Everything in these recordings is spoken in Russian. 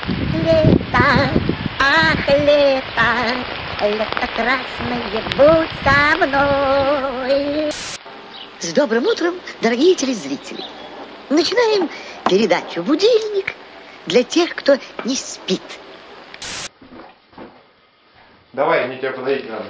Лето, ах, лето, лето красное, будь со мной. С добрым утром, дорогие телезрители. Начинаем передачу «Будильник» для тех, кто не спит. Давай, мне тебя подоить надо.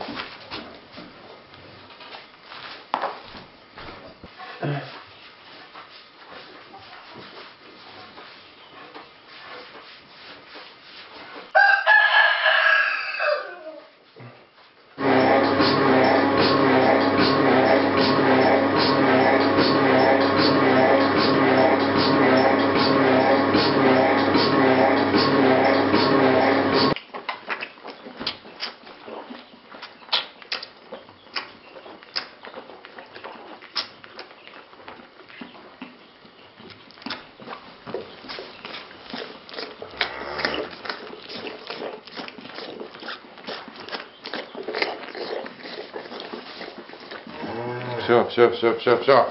Все.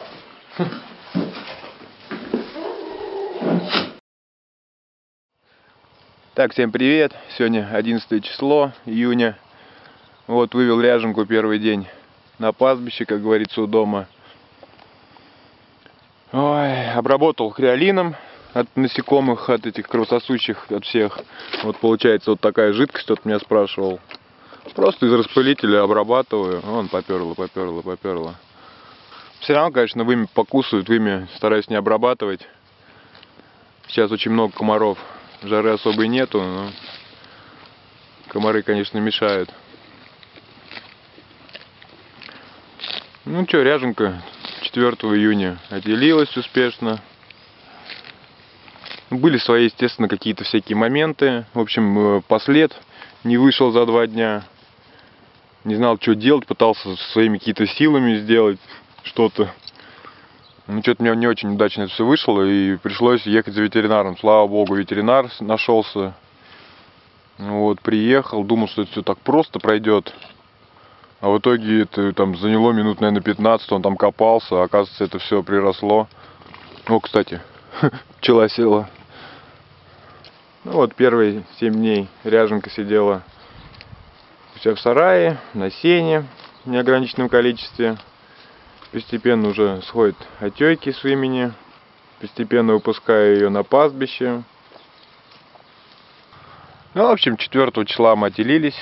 Так, всем привет. Сегодня 11 число июня. Вот, вывел ряженку первый день на пастбище, как говорится, у дома. Ой, обработал хриолином от насекомых, от этих кровососущих, от всех. Вот получается вот такая жидкость, кто-то меня спрашивал. Просто из распылителя обрабатываю. Вон, поперло. Все равно, конечно, вымя покусывают, вымя стараюсь не обрабатывать. Сейчас очень много комаров. Жары особой нету, но комары, конечно, мешают. Ну что, ряженка 4 июня отделилась успешно. Были свои, естественно, какие-то всякие моменты. В общем, послед не вышел за 2 дня. Не знал, что делать, пытался своими какими-то силами сделать что-то. Ну, что-то у меня не очень удачно это все вышло, и пришлось ехать за ветеринаром. Слава богу, ветеринар нашелся. Вот, приехал, думал, что это все так просто пройдет. А в итоге это там заняло минут, наверное, 15, он там копался, а оказывается, это все приросло. О, кстати, пчела села. Ну вот, первые 7 дней ряженка сидела у себя в сарае, на сене в неограниченном количестве. Постепенно уже сходят отеки с вымени. Постепенно выпускаю ее на пастбище. Ну, в общем, 4 числа мы отделились.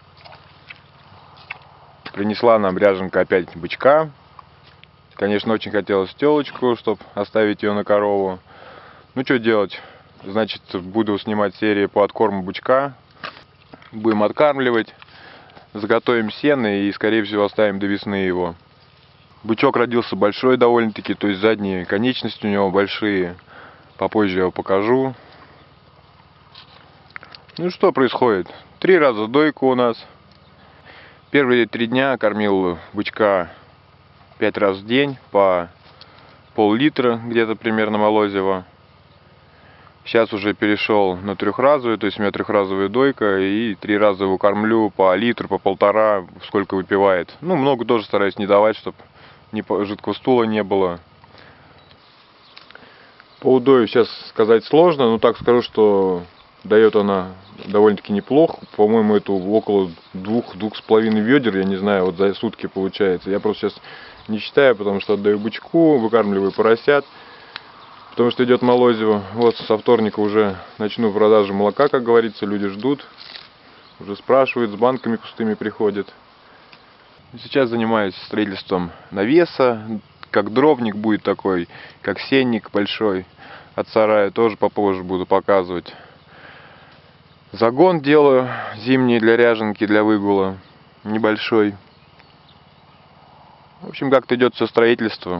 Принесла нам ряженка опять бычка. Конечно, очень хотелось телочку, чтобы оставить ее на корову. Ну, что делать? Значит, буду снимать серии по откорму бычка. Будем откармливать. Заготовим сено и, скорее всего, оставим до весны его. Бычок родился большой довольно-таки, то есть задние конечности у него большие. Попозже я его покажу. Ну что происходит? 3 раза дойка у нас. Первые 3 дня кормил бычка 5 раз в день по пол-литра где-то примерно молозива. Сейчас уже перешел на 3-разовую, то есть у меня 3-разовая дойка, и 3 раза его кормлю по литру, по 1,5, сколько выпивает. Ну, много тоже стараюсь не давать, чтобы жидкого стула не было. По удою сейчас сказать сложно, но так скажу, что дает она довольно-таки неплохо. По-моему, это около 2-2,5 ведер, я не знаю, вот за сутки получается. Я просто сейчас не считаю, потому что отдаю бычку, выкармливаю поросят, потому что идет молозиво. Вот со вторника уже начну продажу молока, как говорится, люди ждут, уже спрашивают, с банками пустыми приходят. Сейчас занимаюсь строительством навеса, как дровник будет такой, как сенник большой от сарая, тоже попозже буду показывать. Загон делаю зимний для ряженки, для выгула, небольшой. В общем, как-то идет все строительство.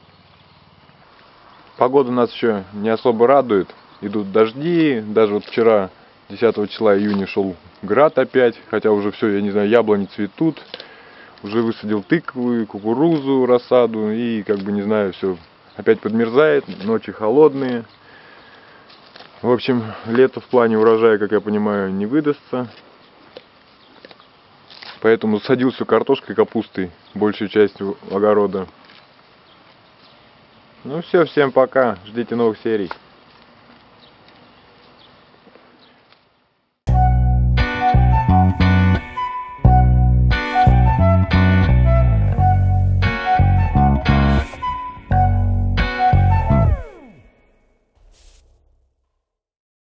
Погода нас еще не особо радует, идут дожди, даже вот вчера, 10 числа июня, шел град опять, хотя уже все, я не знаю, яблони цветут. Уже высадил тыкву, кукурузу, рассаду и, как бы, не знаю, все опять подмерзает, ночи холодные. В общем, лето в плане урожая, как я понимаю, не выдастся. Поэтому садил всю картошкой и капустой, большую часть огорода. Ну все, всем пока, ждите новых серий.